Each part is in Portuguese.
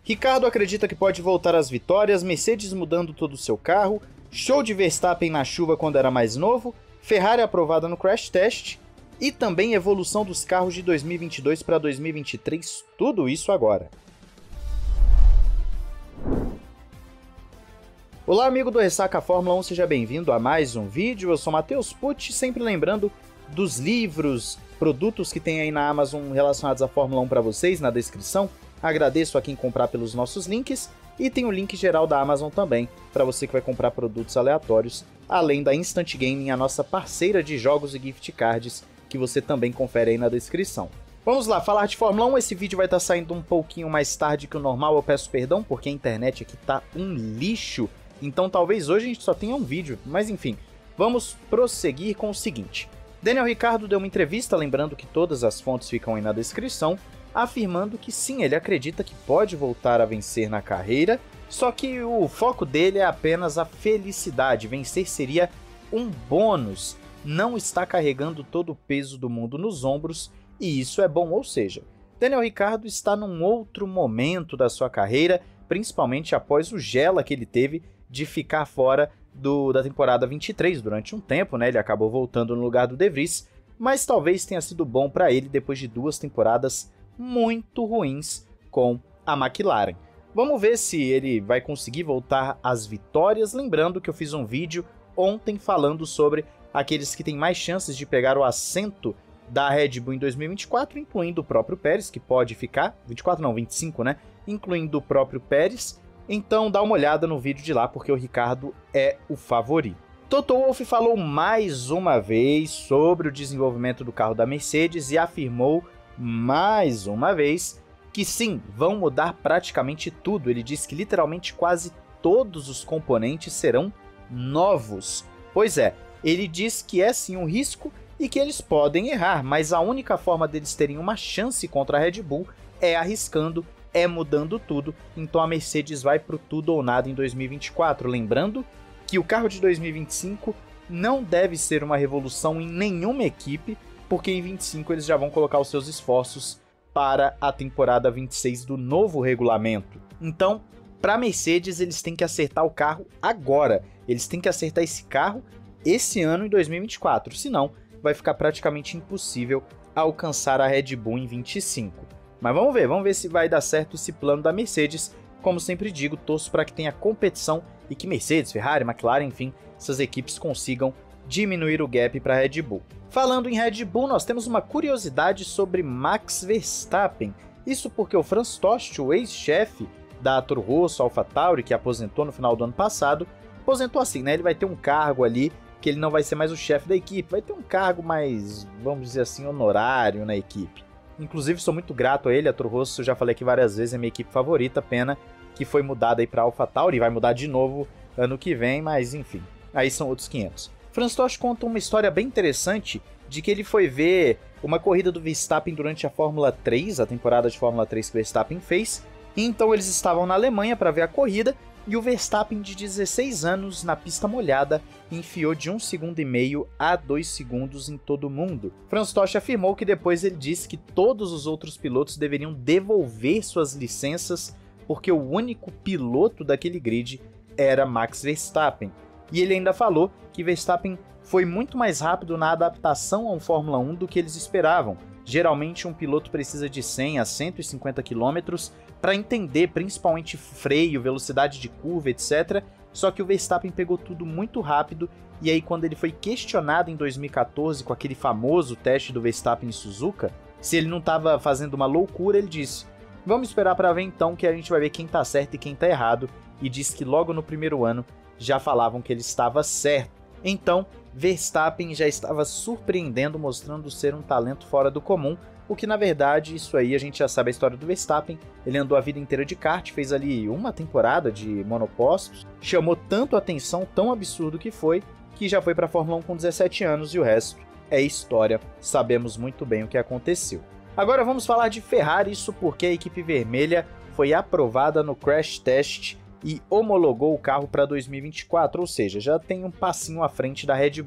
Ricardo acredita que pode voltar às vitórias, Mercedes mudando todo o seu carro, show de Verstappen na chuva quando era mais novo, Ferrari aprovada no crash test e também evolução dos carros de 2022 para 2023, tudo isso agora. Olá amigo do Ressaca Fórmula 1, seja bem-vindo a mais um vídeo, eu sou Matheus Pucci, sempre lembrando dos livros, produtos que tem aí na Amazon relacionados à Fórmula 1 para vocês na descrição. Agradeço a quem comprar pelos nossos links e tem o link geral da Amazon também, para você que vai comprar produtos aleatórios, além da Instant Gaming, a nossa parceira de jogos e gift cards, que você também confere aí na descrição. Vamos lá, falar de Fórmula 1, esse vídeo vai estar saindo um pouquinho mais tarde que o normal, eu peço perdão, porque a internet aqui tá um lixo, então talvez hoje a gente só tenha um vídeo, mas enfim, vamos prosseguir com o seguinte. Daniel Ricciardo deu uma entrevista, lembrando que todas as fontes ficam aí na descrição, afirmando que sim, ele acredita que pode voltar a vencer na carreira, só que o foco dele é apenas a felicidade, vencer seria um bônus, não está carregando todo o peso do mundo nos ombros, e isso é bom, ou seja, Daniel Ricciardo está num outro momento da sua carreira, principalmente após o gela que ele teve de ficar fora da temporada 23 durante um tempo, né? Ele acabou voltando no lugar do De Vries, mas talvez tenha sido bom para ele depois de 2 temporadas muito ruins com a McLaren. Vamos ver se ele vai conseguir voltar às vitórias, lembrando que eu fiz um vídeo ontem falando sobre aqueles que têm mais chances de pegar o assento da Red Bull em 2024, incluindo o próprio Pérez, que pode ficar, 24 não, 25, né? Incluindo o próprio Pérez. Então dá uma olhada no vídeo de lá, porque o Ricardo é o favorito. Toto Wolff falou mais uma vez sobre o desenvolvimento do carro da Mercedes e afirmou mais uma vez que sim, vão mudar praticamente tudo. Ele disse que literalmente quase todos os componentes serão novos. Pois é, ele diz que é sim um risco e que eles podem errar, mas a única forma deles terem uma chance contra a Red Bull é arriscando, é mudando tudo. Então a Mercedes vai pro tudo ou nada em 2024, lembrando que o carro de 2025 não deve ser uma revolução em nenhuma equipe, porque em 25 eles já vão colocar os seus esforços para a temporada 26 do novo regulamento. Então, para a Mercedes, eles têm que acertar o carro agora. Eles têm que acertar esse carro esse ano em 2024, senão vai ficar praticamente impossível alcançar a Red Bull em 25. Mas vamos ver se vai dar certo esse plano da Mercedes. Como sempre digo, torço para que tenha competição e que Mercedes, Ferrari, McLaren, enfim, essas equipes consigam diminuir o gap para a Red Bull. Falando em Red Bull, nós temos uma curiosidade sobre Max Verstappen. Isso porque o Franz Tost, o ex-chefe da Toro Rosso, AlphaTauri, que aposentou no final do ano passado, aposentou assim, né? Ele vai ter um cargo ali, que ele não vai ser mais o chefe da equipe, vai ter um cargo mais, vamos dizer assim, honorário na equipe. Inclusive, sou muito grato a ele, a Toro Rosso, eu já falei aqui várias vezes, é minha equipe favorita, pena que foi mudada aí para AlphaTauri, vai mudar de novo ano que vem, mas enfim, aí são outros 500. Franz Tost conta uma história bem interessante de que ele foi ver uma corrida do Verstappen durante a Fórmula 3, a temporada de Fórmula 3 que o Verstappen fez, e então eles estavam na Alemanha para ver a corrida, e o Verstappen de 16 anos na pista molhada enfiou de 1,5 segundo a 2 segundos em todo mundo. Franz Tost afirmou que depois ele disse que todos os outros pilotos deveriam devolver suas licenças porque o único piloto daquele grid era Max Verstappen. E ele ainda falou que Verstappen foi muito mais rápido na adaptação a um Fórmula 1 do que eles esperavam. Geralmente um piloto precisa de 100 a 150 km para entender principalmente freio, velocidade de curva, etc. Só que o Verstappen pegou tudo muito rápido e aí quando ele foi questionado em 2014 com aquele famoso teste do Verstappen em Suzuka, se ele não estava fazendo uma loucura, ele disse: vamos esperar para ver então que a gente vai ver quem tá certo e quem tá errado, e disse que logo no primeiro ano já falavam que ele estava certo. Então, Verstappen já estava surpreendendo, mostrando ser um talento fora do comum, o que na verdade, isso aí a gente já sabe a história do Verstappen, ele andou a vida inteira de kart, fez ali uma temporada de monopostos, chamou tanto a atenção, tão absurdo que já foi para a Fórmula 1 com 17 anos e o resto é história, sabemos muito bem o que aconteceu. Agora vamos falar de Ferrari, isso porque a equipe vermelha foi aprovada no crash test e homologou o carro para 2024, ou seja, já tem um passinho à frente da Red Bull.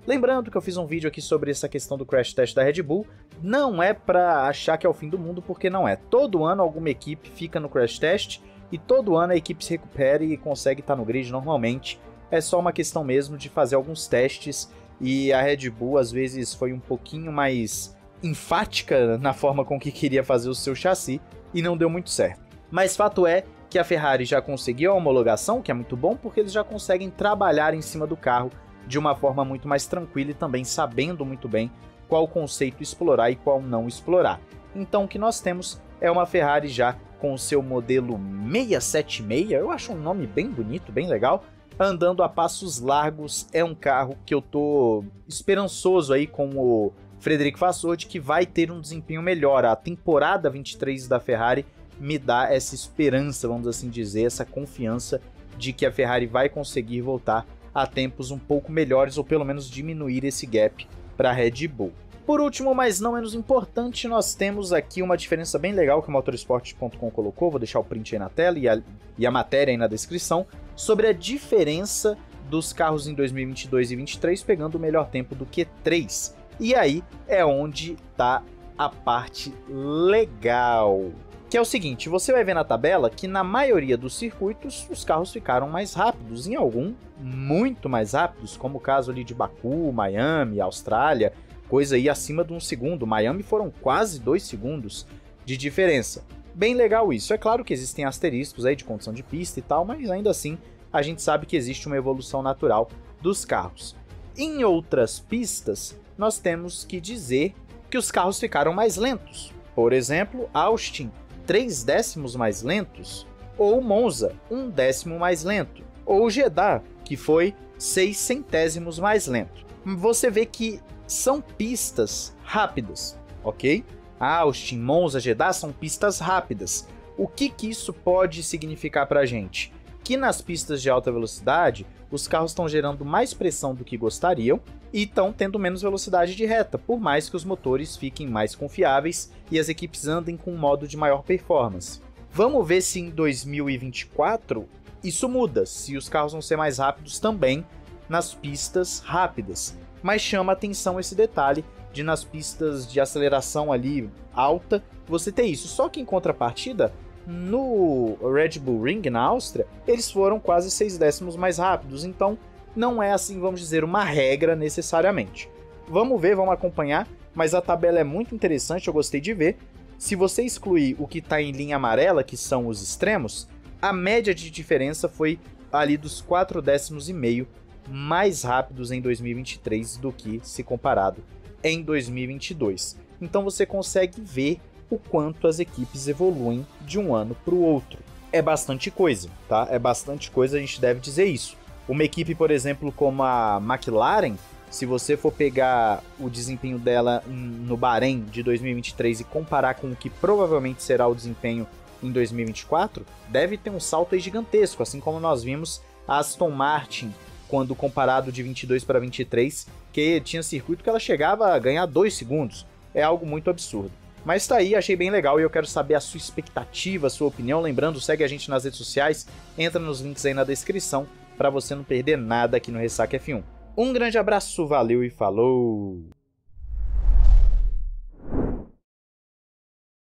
Lembrando que eu fiz um vídeo aqui sobre essa questão do crash test da Red Bull, não é para achar que é o fim do mundo, porque não é. Todo ano alguma equipe fica no crash test e todo ano a equipe se recupera e consegue estar no grid normalmente. É só uma questão mesmo de fazer alguns testes e a Red Bull às vezes foi um pouquinho mais enfática na forma com que queria fazer o seu chassi e não deu muito certo. Mas fato é que a Ferrari já conseguiu a homologação, que é muito bom, porque eles já conseguem trabalhar em cima do carro de uma forma muito mais tranquila e também sabendo muito bem qual conceito explorar e qual não explorar. Então o que nós temos é uma Ferrari já com o seu modelo 676, eu acho um nome bem bonito, bem legal, andando a passos largos. É um carro que eu tô esperançoso aí com o Frederico Vasseur de que vai ter um desempenho melhor. A temporada 23 da Ferrari me dá essa esperança, vamos assim dizer, essa confiança de que a Ferrari vai conseguir voltar a tempos um pouco melhores, ou pelo menos diminuir esse gap para a Red Bull. Por último, mas não menos importante, nós temos aqui uma diferença bem legal que o motorsport.com colocou, vou deixar o print aí na tela e a matéria aí na descrição, sobre a diferença dos carros em 2022 e 2023 pegando o melhor tempo do Q3. E aí é onde tá a parte legal, que é o seguinte: você vai ver na tabela que na maioria dos circuitos os carros ficaram mais rápidos, em algum muito mais rápidos, como o caso ali de Baku, Miami, Austrália, coisa aí acima de 1 segundo. Miami foram quase 2 segundos de diferença. Bem legal isso. É claro que existem asteriscos aí de condição de pista e tal, mas ainda assim a gente sabe que existe uma evolução natural dos carros. Em outras pistas, nós temos que dizer que os carros ficaram mais lentos. Por exemplo, Austin, 3 décimos mais lentos, ou Monza, 1 décimo mais lento, ou Jeddah, que foi 6 centésimos mais lento. Você vê que são pistas rápidas, ok? Austin, Monza, Jeddah são pistas rápidas. O que isso pode significar para a gente? Que nas pistas de alta velocidade, os carros estão gerando mais pressão do que gostariam e estão tendo menos velocidade de reta, por mais que os motores fiquem mais confiáveis e as equipes andem com um modo de maior performance. Vamos ver se em 2024 isso muda, se os carros vão ser mais rápidos também nas pistas rápidas. Mas chama atenção esse detalhe de nas pistas de aceleração ali alta você ter isso. Só que em contrapartida, no Red Bull Ring na Áustria, eles foram quase 6 décimos mais rápidos, então não é assim, vamos dizer, uma regra necessariamente. Vamos ver, vamos acompanhar, mas a tabela é muito interessante, eu gostei de ver. Se você excluir o que está em linha amarela, que são os extremos, a média de diferença foi ali dos 4 décimos e meio mais rápidos em 2023 do que se comparado em 2022. Então você consegue ver o quanto as equipes evoluem de um ano para o outro. É bastante coisa, tá? É bastante coisa, a gente deve dizer isso. Uma equipe, por exemplo, como a McLaren, se você for pegar o desempenho dela no Bahrein de 2023 e comparar com o que provavelmente será o desempenho em 2024, deve ter um salto aí gigantesco, assim como nós vimos a Aston Martin quando comparado de 22 para 23, que tinha circuito que ela chegava a ganhar 2 segundos. É algo muito absurdo. Mas tá aí, achei bem legal e eu quero saber a sua expectativa, a sua opinião. Lembrando, segue a gente nas redes sociais, entra nos links aí na descrição para você não perder nada aqui no Ressaca F1. Um grande abraço, valeu e falou!